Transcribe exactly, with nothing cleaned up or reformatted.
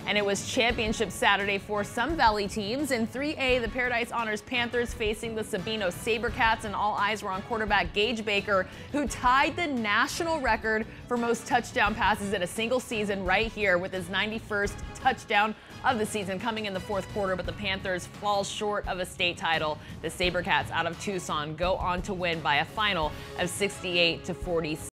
And it was championship Saturday for some Valley teams. In three A, the Paradise Honors Panthers facing the Sabino Sabercats, and all eyes were on quarterback Gage Baker, who tied the national record for most touchdown passes in a single season right here with his ninety-first touchdown of the season coming in the fourth quarter, but the Panthers fall short of a state title. The Sabercats out of Tucson go on to win by a final of sixty-eight to forty-six.